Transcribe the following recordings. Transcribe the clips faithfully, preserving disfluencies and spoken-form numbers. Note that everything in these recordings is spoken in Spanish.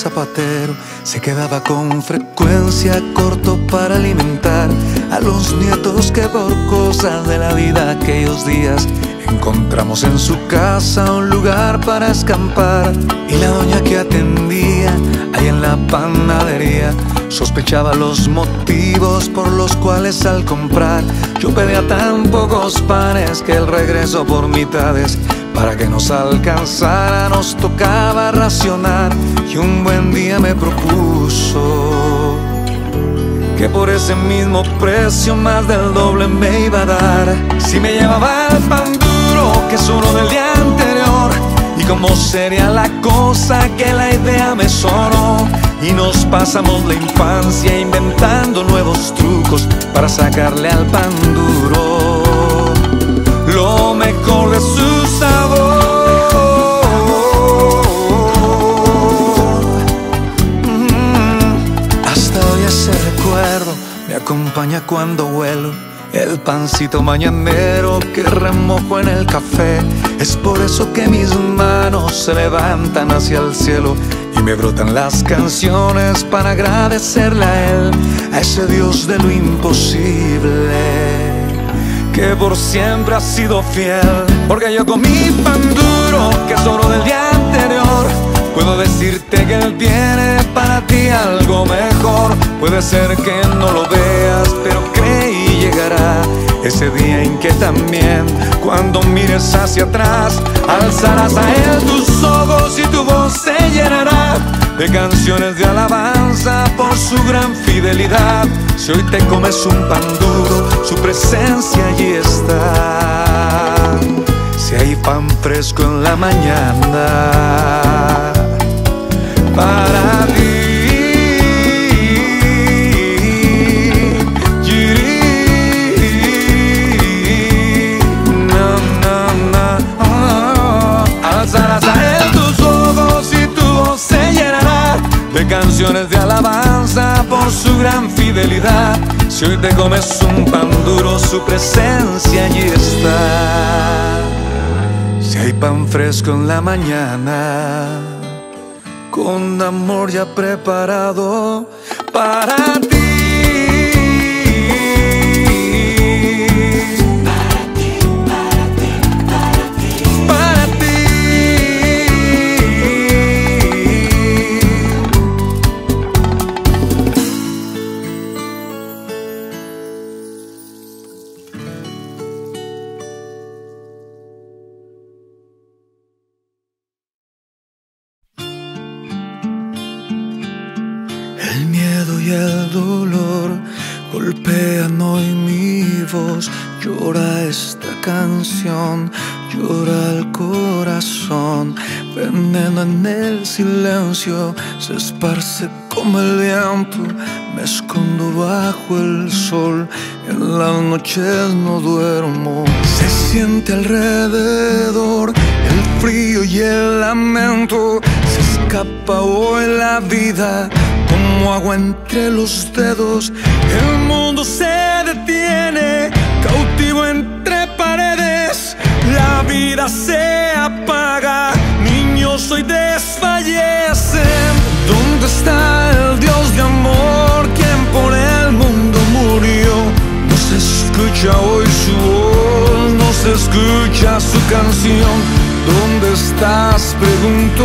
zapatero se quedaba con frecuencia corto para alimentar a los nietos que por cosas de la vida aquellos días encontramos en su casa un lugar para escampar. Y la doña que atendía ahí en la panadería sospechaba los motivos por los cuales al comprar yo pedía tan pocos panes que el regreso por mitades para que nos alcanzara nos tocaba racionar. Y un buen día me propuso que por ese mismo precio más del doble me iba a dar si me llevaba el pan duro que es uno del día anterior. Y cómo sería la cosa que la idea me sonó y nos pasamos la infancia inventando nuevos trucos para sacarle al pan duro lo mejor de su sabor. Mm, hasta hoy ese recuerdo me acompaña cuando huelo el pancito mañanero que remojo en el café. Es por eso que mis manos se levantan hacia el cielo y me brotan las canciones para agradecerle a él, a ese Dios de lo imposible, que por siempre ha sido fiel. Porque yo comí pan duro que es oro del día anterior. Puedo decirte que él tiene para ti algo mejor. Puede ser que no lo veas, pero cree y llegará ese día en que también, cuando mires hacia atrás, alzarás a él tus ojos y tu voz se llenará de canciones de alabanza por su gran fidelidad. Si hoy te comes un pan duro, su presencia allí está. Si hay pan fresco en la mañana para ti. Alzarás a él tus ojos y tu voz se llenará de canciones de alabanza por su gran fidelidad. Si hoy te comes un pan duro, su presencia allí está. Si hay pan fresco en la mañana, con amor ya preparado para ti. El miedo y el dolor golpean hoy mi voz. Llora esta canción, llora el corazón. Veneno en el silencio se esparce como el viento. Me escondo bajo el sol, en las noches no duermo. Se siente alrededor el frío y el lamento. Se escapa hoy la vida como agua entre los dedos. El mundo se detiene, cautivo entre paredes. La vida se apaga, niños hoy desfallecen. ¿Dónde está el Dios de amor, quien por el mundo murió? No se escucha hoy su voz, no se escucha su canción. ¿Dónde estás?, preguntó.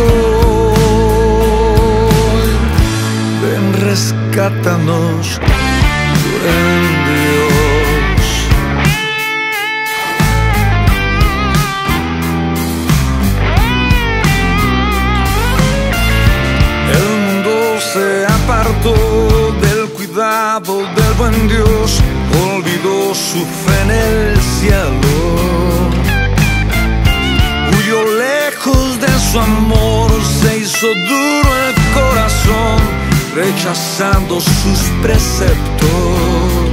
Ven, rescátanos, buen Dios. El mundo se apartó del cuidado del buen Dios, olvidó su fe en el cielo, huyó lejos de su amor, se hizo duro el corazón, rechazando sus preceptos.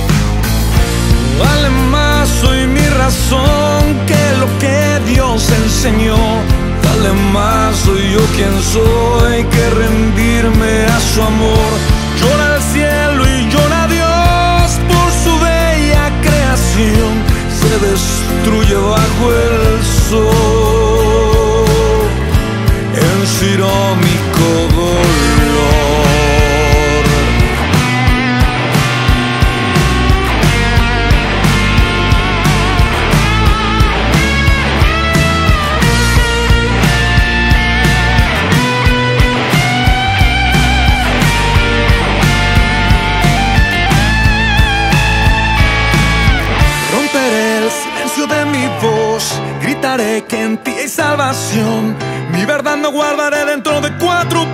Vale más hoy mi razón que lo que Dios enseñó. Vale más soy yo quien soy que rendirme a su amor. Llora el cielo y llora Dios por su bella creación. Se destruye bajo el sol el cirómico dolor. sé que en ti hay salvación. Mi verdad no guardaré dentro de cuatro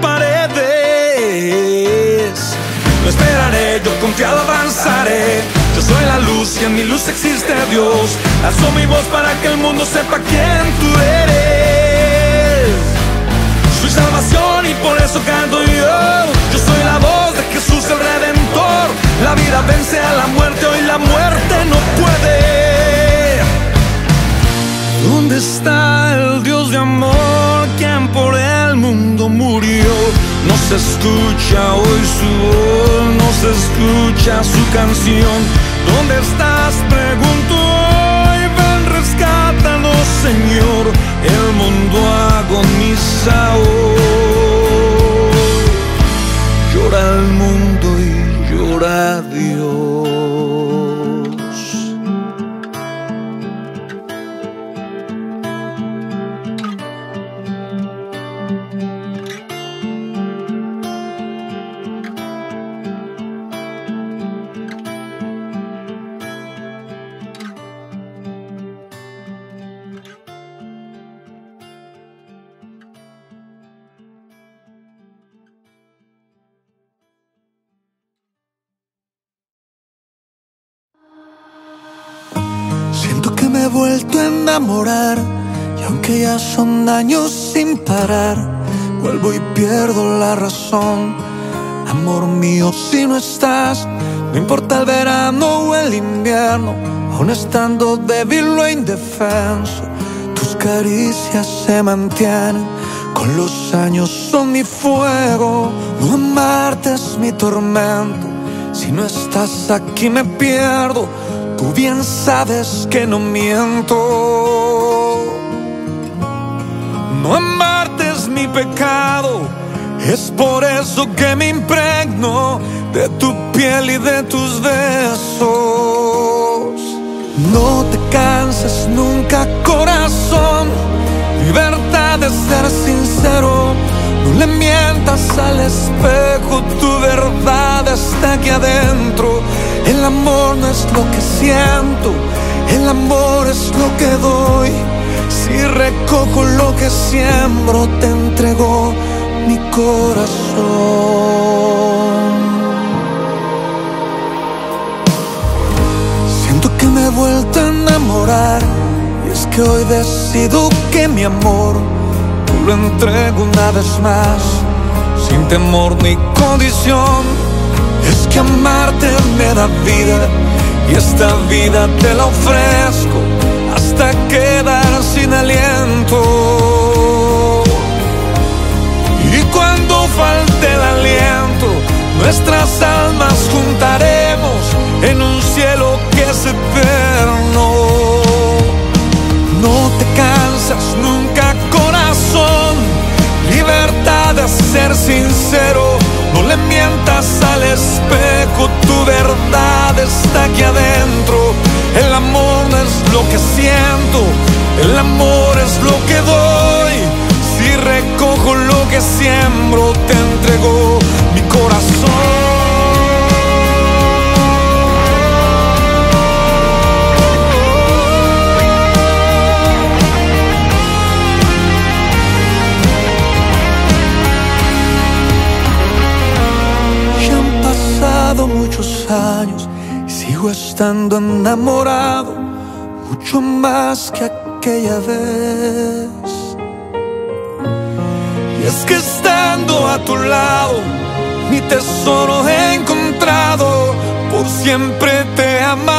paredes. No esperaré, yo confiado avanzaré. Yo soy la luz y en mi luz existe Dios. Alzo mi voz para que el mundo sepa quién tú eres. Soy salvación y por eso canto yo. Yo soy la voz de Jesús el Redentor. La vida vence a la muerte, hoy la muerte no puede. ¿Dónde está el Dios de amor, quien por el mundo murió? No se escucha hoy su voz, no se escucha su canción. ¿Dónde estás? Pregunto hoy, ven, rescátanos, Señor. El mundo agoniza hoy. Llora el mundo y llora Dios. Me he vuelto a enamorar y aunque ya son años sin parar, vuelvo y pierdo la razón. Amor mío, si no estás, no importa el verano o el invierno, aun estando débil o indefenso, tus caricias se mantienen, con los años son mi fuego. No amarte es mi tormento, si no estás aquí me pierdo. Tú bien sabes que no miento. No amarte es mi pecado, es por eso que me impregno de tu piel y de tus besos. No te canses nunca, corazón, libertad de ser sincero. No le mientas al espejo, tu verdad está aquí adentro. El amor no es lo que siento, el amor es lo que doy. Si recojo lo que siembro, te entrego mi corazón. Siento que me he vuelto a enamorar, y es que hoy decido que mi amor te lo entrego una vez más, sin temor ni condición. Es que amarte me da vida y esta vida te la ofrezco hasta quedar sin aliento. Y cuando falte el aliento, nuestras almas juntaremos en un cielo que es eterno. No te cansas nunca, corazón, libertad de ser sincero. No le mientas al espejo, tu verdad está aquí adentro. El amor no es lo que siento, el amor es lo que doy. Si recojo lo que siembro, te entrego mi corazón. Muchos años y sigo estando enamorado, mucho más que aquella vez. Y es que estando a tu lado, mi tesoro he encontrado, por siempre te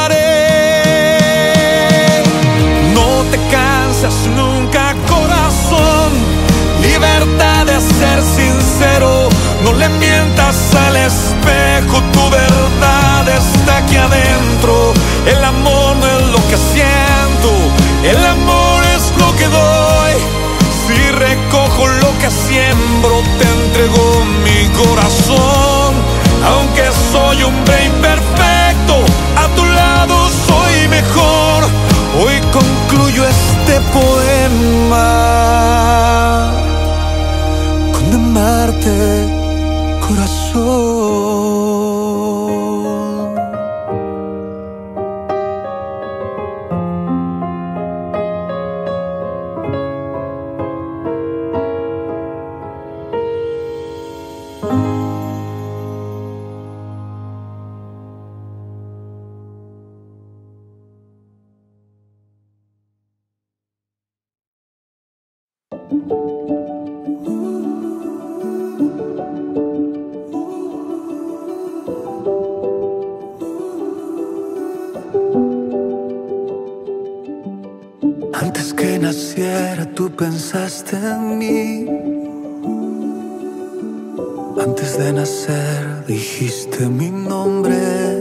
amaré. No te cansas nunca, corazón, libertad de ser sincero. No le mientas al espejo, tu verdad está aquí adentro. El amor no es lo que siento, el amor es lo que doy. Si recojo lo que siembro, te entrego mi corazón. Aunque soy hombre imperfecto, a tu lado soy mejor. Hoy concluyo este poema con amarte, corazón. tú pensaste en mí. Antes de nacer dijiste mi nombre.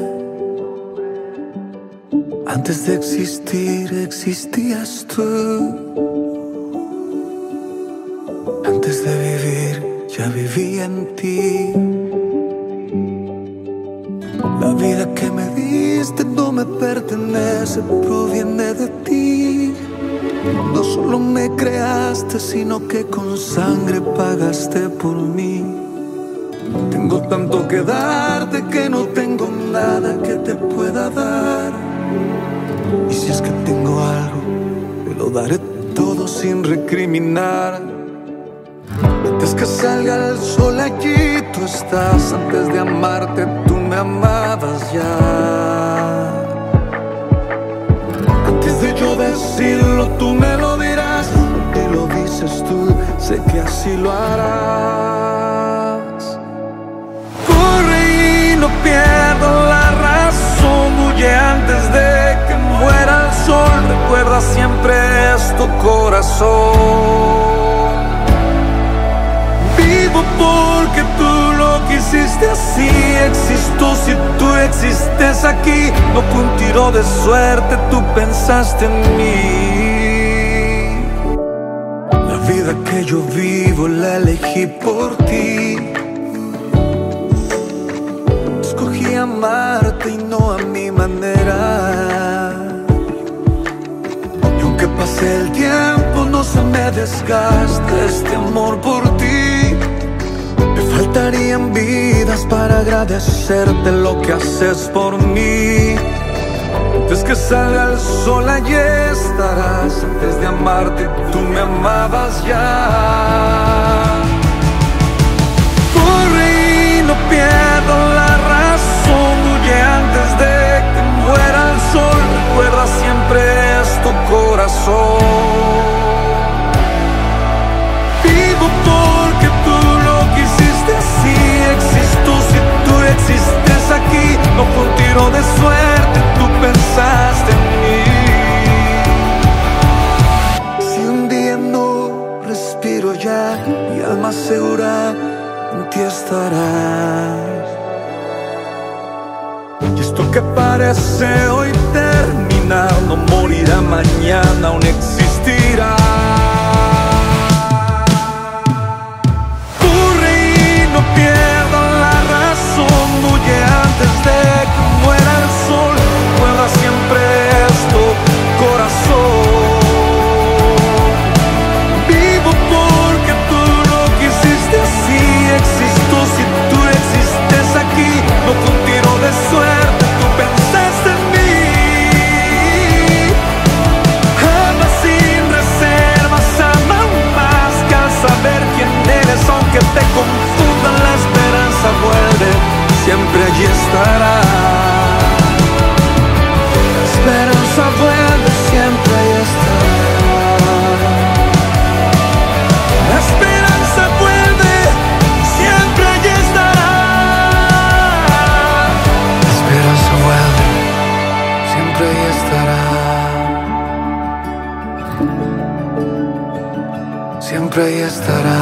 Antes de existir existías tú. Antes de vivir ya viví en ti. La vida que me diste no me pertenece, proviene de ti. No solo me creaste, sino que con sangre pagaste por mí. Tengo tanto que darte que no tengo nada que te pueda dar. Y si es que tengo algo, te lo daré todo sin recriminar. Antes que salga el sol allí tú estás. Antes de amarte tú me amabas ya. Antes de yo decirlo tú me lo dirás. Y lo dices tú, sé que así lo harás. Corre y no pierdo la razón. Huye antes de que muera el sol. Recuerda siempre esto, corazón. Vivo porque tú lo quisiste así. Existo si tú existes aquí. No fue un tiro de suerte, tú pensaste en mí. La vida que yo vivo la elegí por ti. Escogí amarte y no a mi manera. Y aunque pase el tiempo no se me desgaste este amor por ti. Faltarían vidas para agradecerte lo que haces por mí. Antes que salga el sol allí estarás. Antes de amarte tú me amabas ya. Corre y no pierdo la razón. Huye antes de que muera el sol. Recuerda siempre esto, corazón. Vivo porque tú lo quisiste así. Existo si tú existes aquí. No fue un tiro de suerte, tú pensaste en mí. Si un día no respiro ya, mi alma segura en ti estarás. Y esto que parece hoy terminar no morirá mañana, aún existirá. Pierdo la razón, huye antes de que muera el sol. Recuerda siempre esto, corazón. Vivo porque tú lo quisiste así. Existo si tú existes aquí. No fue un tiro de suerte, tú pensaste en mí. Ama sin reservas, ama aún más que al saber quién eres, aunque te confunda. La esperanza vuelve, siempre allí estará. La esperanza vuelve, siempre allí estará. La esperanza vuelve, siempre allí estará. La esperanza vuelve, siempre allí estará. Siempre allí estará.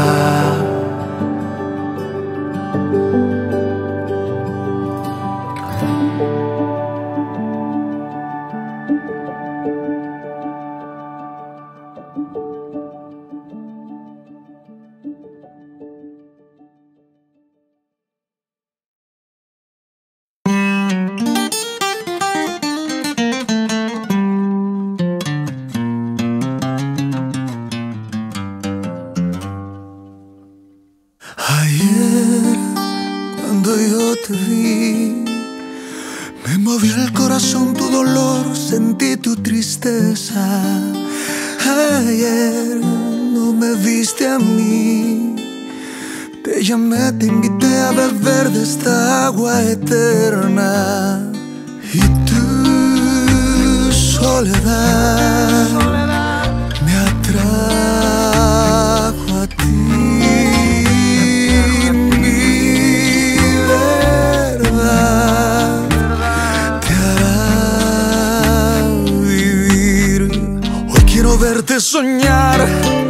Ayer, cuando yo te vi, me movió el corazón tu dolor, sentí tu tristeza. Ayer no me viste a mí, te llamé, te invité a beber de esta agua eterna. Y tu soledad me atrajo a ti. Verte soñar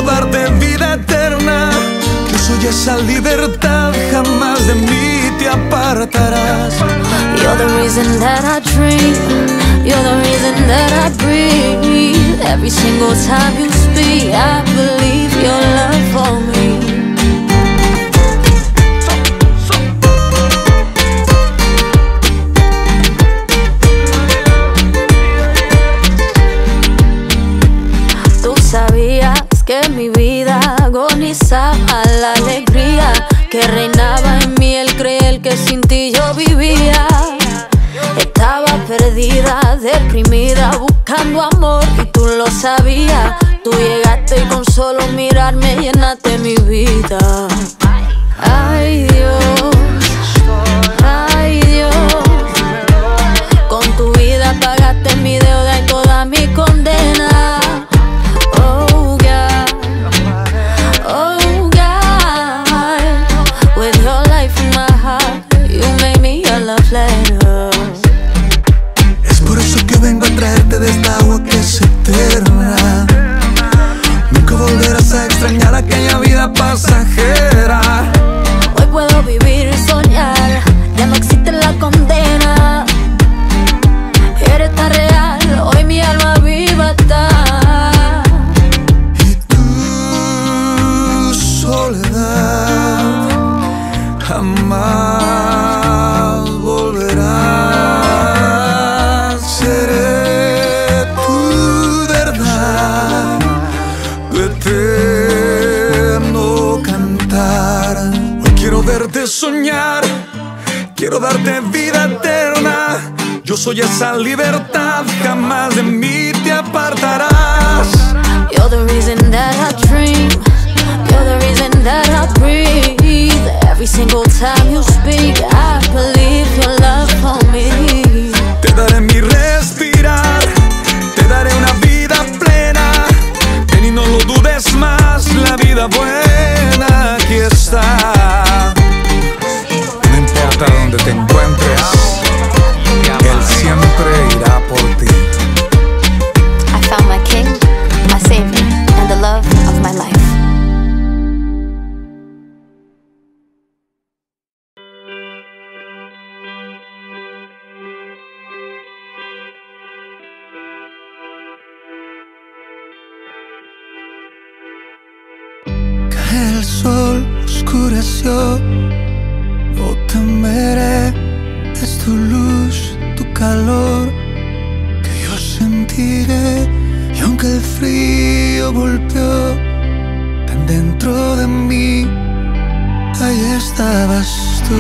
darte vida eterna. Yo soy esa libertad, jamás de mí te apartarás. You're the reason that I dream, you're the reason that I breathe. Every single time you speak, I believe your love for me. Tú sabías que mi vida agonizaba la alegría que reinaba en mí, el creer que sin ti yo vivía. Estaba perdida, deprimida, buscando amor y tú lo sabías. Tú llegaste y con solo mirarme llenaste mi vida. Ay Dios, ay Dios, con tu vida pagaste mi deuda y toda mi condena. Oh God, oh God, with your life in my heart, you made me your love letter. Es por eso que vengo a traerte de esta agua que es eterna. Nunca volverás a extrañar aquella vida pasajera. Hoy puedo vivir y soñar, ya no existe la condena. Eres tan real, hoy mi alma viva está. Y tu soledad jamás volverá. Seré tu verdad, tu eterno cantar. Hoy quiero verte soñar, quiero darte vida eterna. Yo soy esa libertad, jamás de mí te apartarás. You're the reason that I dream, you're the reason that I breathe. Every single time you speak, I believe your love for me. Te daré mi respirar, te daré una vida plena. Ven y no lo dudes más, la vida buena aquí está. No importa dónde te encuentres, Él siempre irá por ti. I found my king, my savior, and the love of my life. El sol oscureció, no temeré, es tu luz, tu calor que yo sentiré. Y aunque el frío golpeó tan dentro de mí, ahí estabas tú.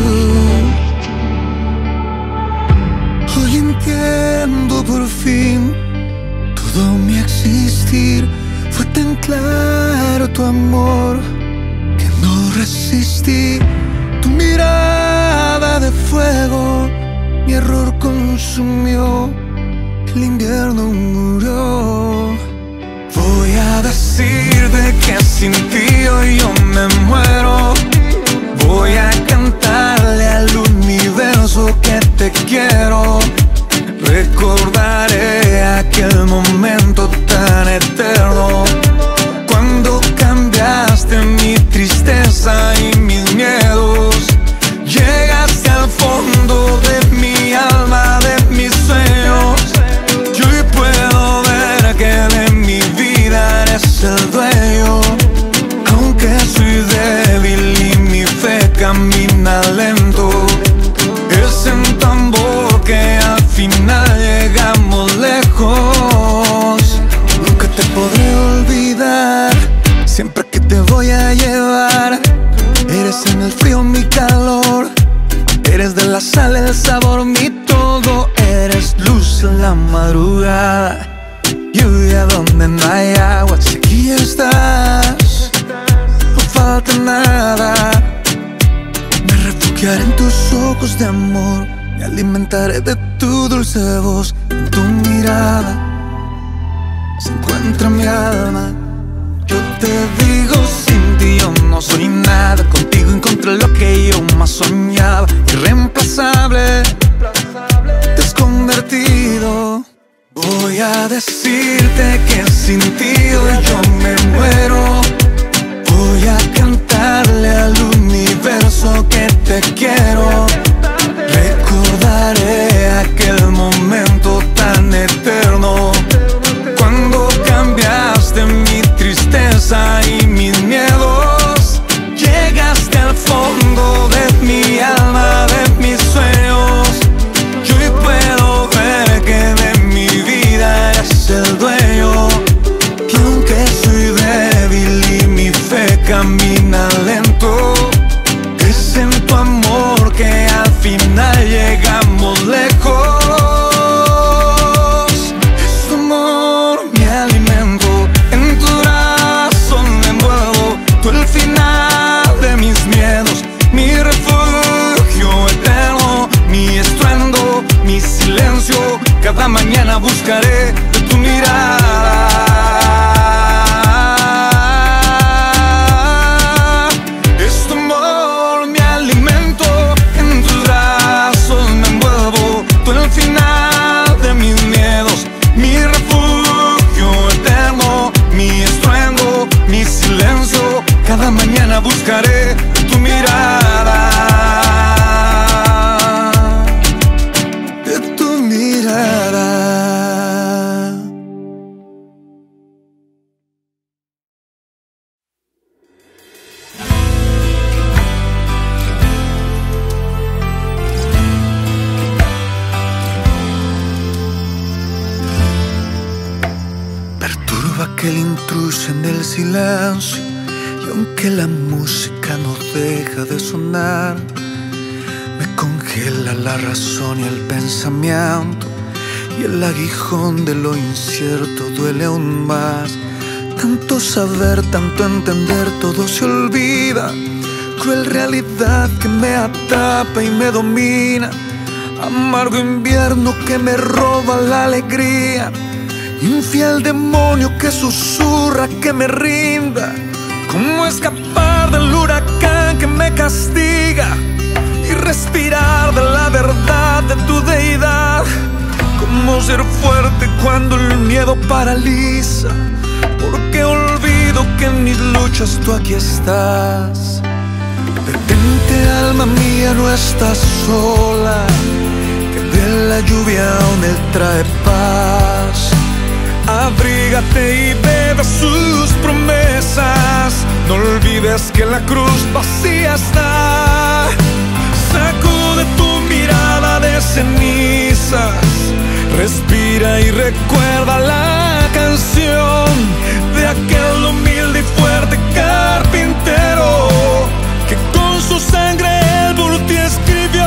Hoy entiendo por fin todo mi existir. Fue tan claro tu amor que no resistí. Tu mirada de fuego mi error consumió. El invierno murió. Voy a decirte que sin ti hoy yo me muero. Voy a cantarle al universo que te quiero. Recordaré aquel momento tan eterno, cuando cambiaste mi tristeza y mis miedos. Llegaste al fondo de mi alma, de mis sueños. Yo hoy puedo ver que de mi vida eres el dueño. Aunque soy débil y mi fe camina lento, es en tu amor que al final llegamos lejos. Nunca te podré olvidar, siempre que te voy a llevar. Eres en el frío mi calor, eres de la sal el sabor, mi todo. Eres luz en la madrugada, lluvia donde no hay agua. Si aquí estás, no falta nada. Me refugiaré en tus ojos de amor, me alimentaré de tu dulce voz. En tu mirada se encuentra mi alma. Yo te digo, sin ti yo no soy nada. Contigo encontré lo que yo más soñaba. Irreemplazable, desconvertido. Voy a decirte que sin ti hoy yo me muero. te quiero. Recordaré aquel momento tan eterno, cuando cambiaste mi tristeza y mis miedos. Llegaste al fondo de mi alma, de mis sueños. Yo hoy puedo ver que de mi vida eres el dueño. Y aunque soy débil y mi fe camina lento, es en tu amor que al final llegamos lejos. Es tu amor mi alimento, en tu brazo me envuelvo. Tú el final de mis miedos, mi refugio eterno, mi estruendo, mi silencio. Cada mañana buscaré de tu mirada. Es tu amor mi alimento, en tus brazos me envuelvo. Tú el final de mis miedos, mi refugio eterno, mi estruendo, mi silencio. Cada mañana buscaré tu mirada, de tu mirada. Perturba aquel intruso en el silencio, y aunque la música no deja de sonar, me congela la razón y el pensamiento, y el aguijón de lo incierto duele aún más. Tanto saber, tanto entender, todo se olvida. Cruel realidad que me atapa y me domina. Amargo invierno que me roba la alegría. Infiel demonio que susurra que me rinda. ¿Cómo escapar del huracán que me castiga y respirar de la verdad de tu deidad? ¿Cómo ser fuerte cuando el miedo paraliza? Porque olvido que en mis luchas tú aquí estás. Detente, alma mía, no estás sola, que de la lluvia aún él trae paz. Abrígate y bebe sus promesas. No olvides que la cruz vacía está. Sacude tu mirada de cenizas. Respira y recuerda la canción de aquel humilde y fuerte carpintero que con su sangre él por ti escribió.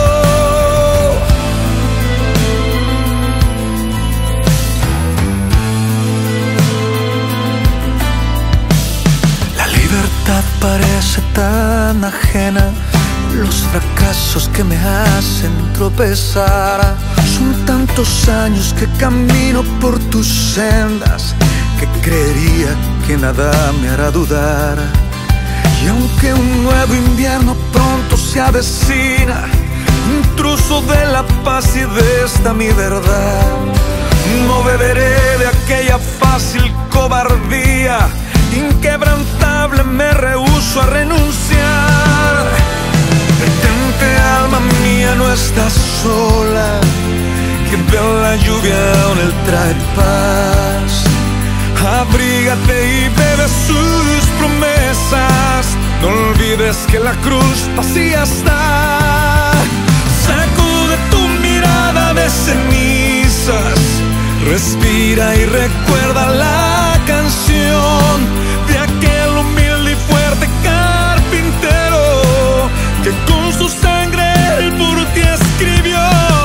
Parece tan ajena, los fracasos que me hacen tropezar. Son tantos años que camino por tus sendas, que creería que nada me hará dudar. Y aunque un nuevo invierno pronto se avecina, intruso de la paz y de esta mi verdad, no beberé de aquella fácil cobardía. Inquebrantable me rehúso a renunciar. Detente, alma mía, no estás sola, que de la lluvia aún él trae paz. Abrígate y bebe sus promesas. No olvides que la cruz vacía está. Sacude tu mirada de cenizas. Respira y recuerda la canción de aquel humilde y fuerte carpintero que con su sangre él por ti escribió.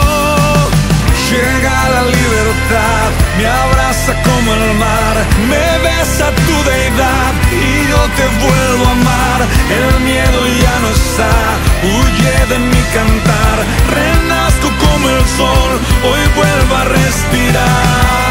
Llega la libertad, me abraza como el mar, me besa tu deidad y yo te vuelvo a amar. El miedo ya no está, huye de mi cantar. Renazco como el sol, hoy vuelvo a respirar.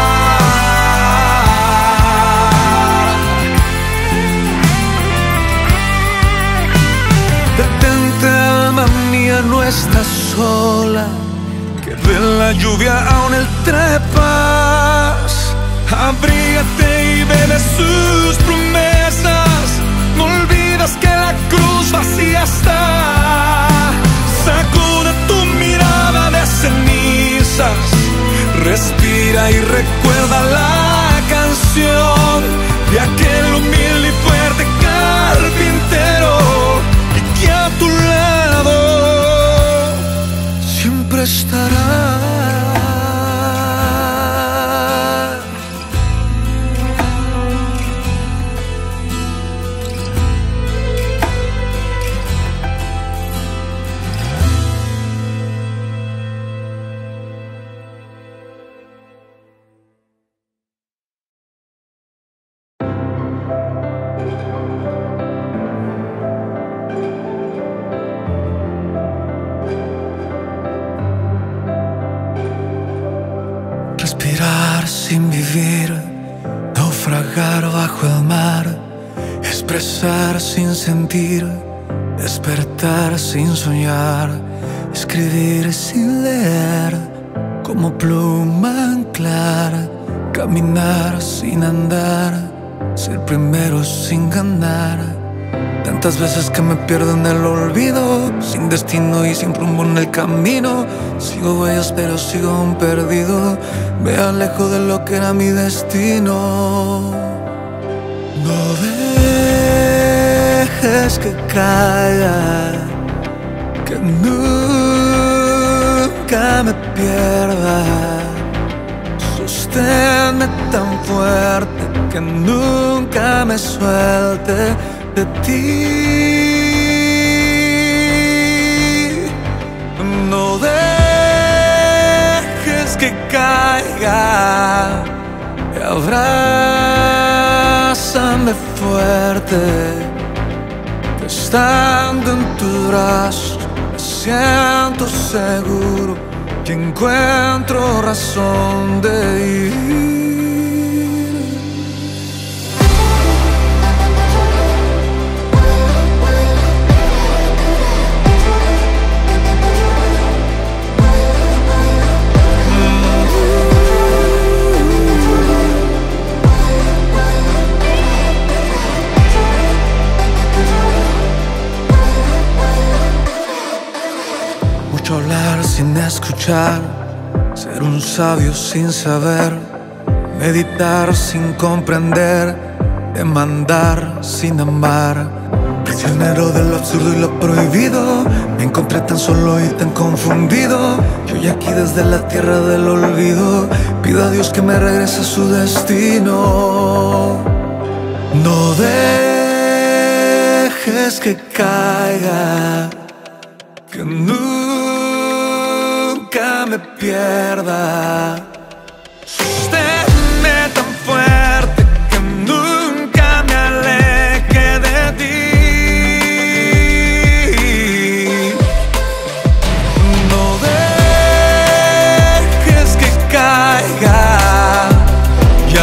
Detente, alma mía, no estás sola, que de la lluvia aún él trae paz. Abrígate y bebe sus promesas. No olvides que la cruz vacía está. fuerzas. Respira y recuerda la canción de aquel humilde y fuerte carpintero, y que a tu lado siempre estará. Respirar sin vivir, naufragar bajo el mar, expresar sin sentir, despertar sin soñar, escribir sin leer, como pluma anclar, caminar sin andar, ser primero sin ganar. Tantas veces que me pierdo en el olvido, sin destino y sin rumbo en el camino. Sigo huellas pero sigo aún perdido, me alejo de lo que era mi destino. No dejes que caiga, que nunca me pierda. Sosténme tan fuerte que nunca me suelte de ti. No dejes que caiga, abrázame fuerte, que estando en tus brazos me siento seguro y encuentro razón de ir. Hablar sin escuchar, ser un sabio sin saber, meditar sin comprender, demandar sin amar. Prisionero de lo absurdo y lo prohibido, me encontré tan solo y tan confundido. Y hoy aquí desde la tierra del olvido, pido a Dios que me regrese a su destino. No dejes que caiga, que nunca me pierda. Sosténme tan fuerte que nunca me aleje de ti. No dejes que caiga y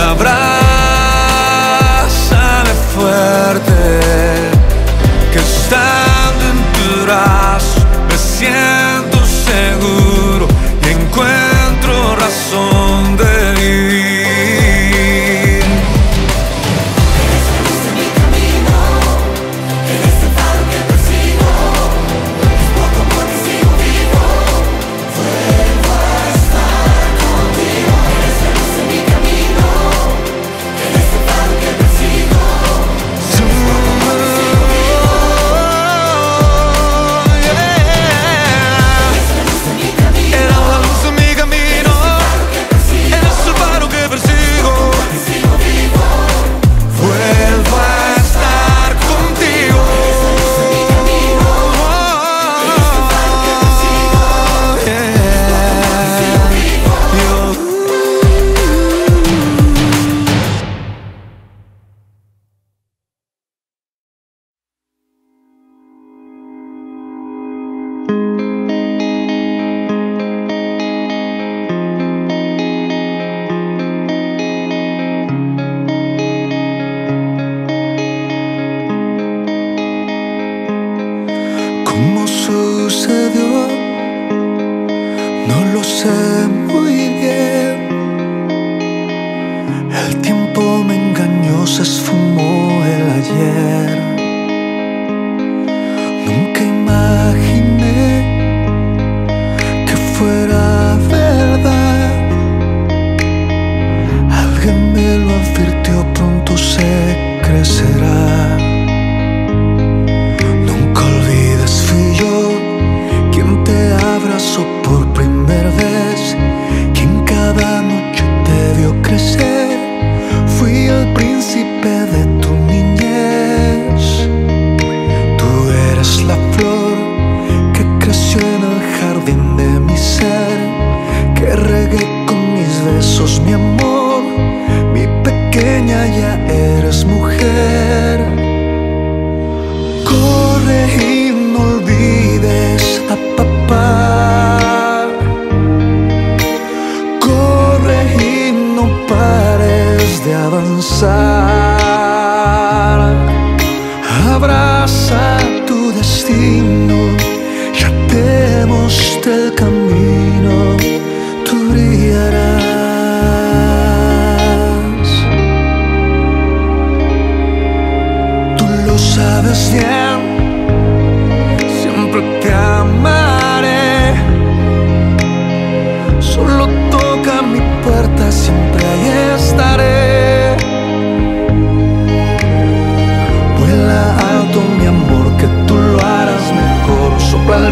abrázame fuerte, que estando en tu brazo me siento seguro y encuentro razón de vivir. Eres la luz de mi camino, eres el faro que persigo, es por tu amor que sigo vivo, vuelvo a estar contigo. Eres la luz de mi camino, eres el faro que persigo, es por tu amor que sigo vivo. Yeah.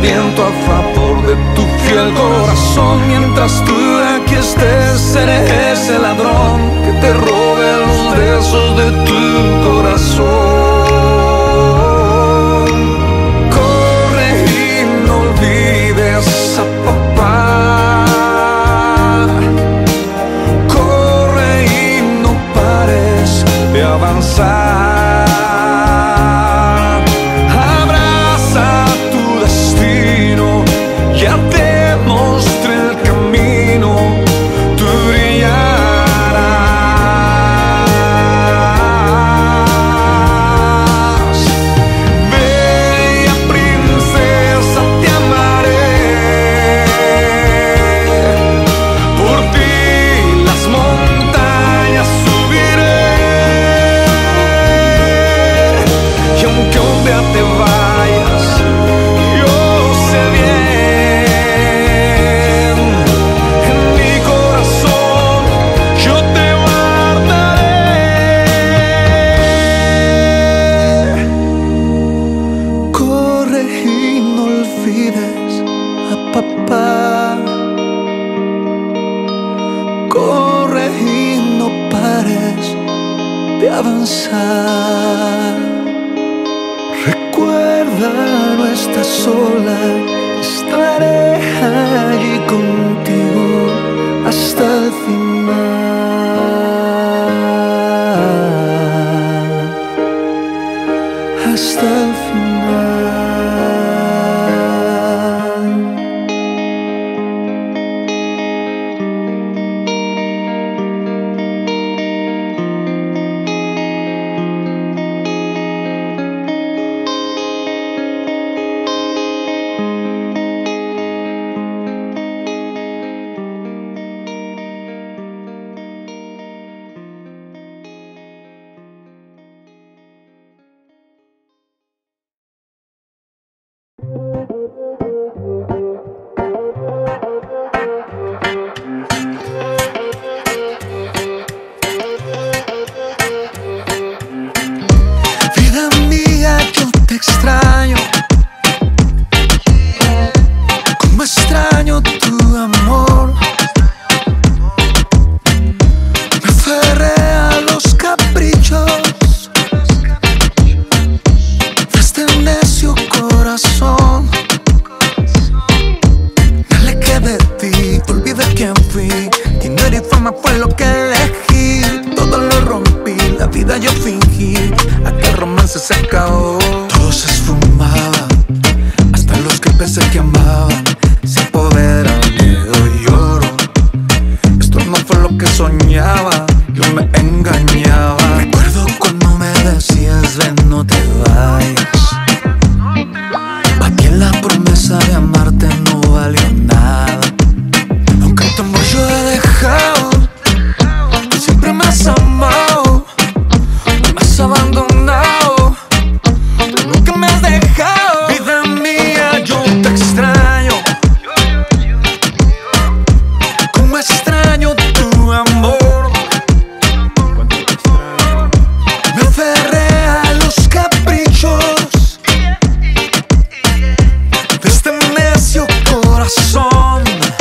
viento a favor de tu fiel corazón. Mientras tú aquí estés, seré ese ladrón que te robe los besos de tu corazón. Corre y no olvides a papá. Corre y no pares de avanzar. Corre y no pares de avanzar. Recuerda, no estás sola, estaré allí contigo hasta el final. Hasta el final. Extraño, como extraño tu amor. Me aferré a los caprichos de este necio corazón. Me alejé de ti, olvidé quién fui. Dinero y fama fue lo que elegí. Todo lo rompí, la vida yo fingí. Aquel romance se acabó. Se esfumaba, hasta los que pensé que amaban se apoderan, miedo y lloro. Esto no fue lo que soñaba, yo me engañaba. Recuerdo cuando me decías ven, no te vayas. Aquí en la promesa de amarte no valió nada. Aunque tu amor yo he dejado, tú siempre me has amado, no me has abandonado. Vida mía, yo te extraño, como extraño tu amor. Me aferré a los caprichos de este necio corazón.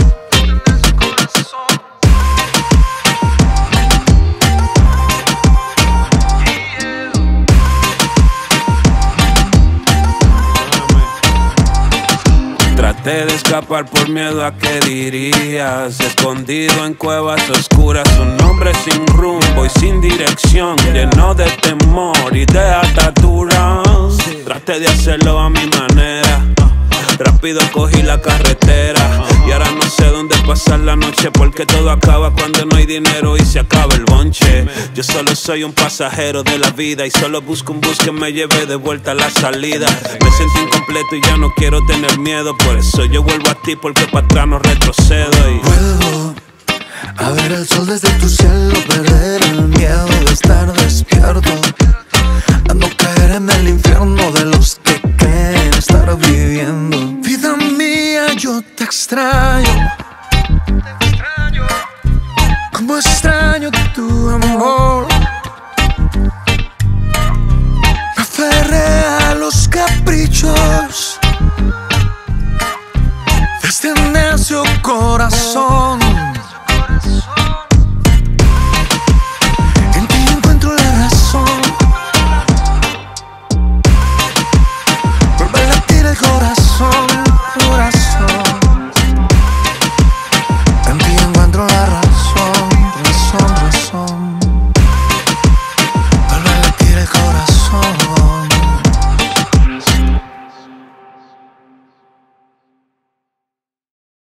Traté de escapar por miedo a qué dirías. Escondido en cuevas oscuras, un hombre sin rumbo y sin dirección, lleno de temor y de ataduras. Traté de hacerlo a mi manera, rápido cogí la carretera y ahora no sé dónde pasar la noche, porque todo acaba cuando no hay dinero y se acaba el bonche. Yo solo soy un pasajero de la vida y solo busco un bus que me lleve de vuelta a la salida. Me siento incompleto y ya no quiero tener miedo, por eso yo vuelvo a ti, porque para atrás no retrocedo. Y vuelvo a ver el sol desde tu cielo, perder el miedo de estar despierto, a no caer en el infierno de los que creen estar viviendo. Vida mía, yo te extraño, como extraño tu amor. Me aferré a los caprichos este necio corazón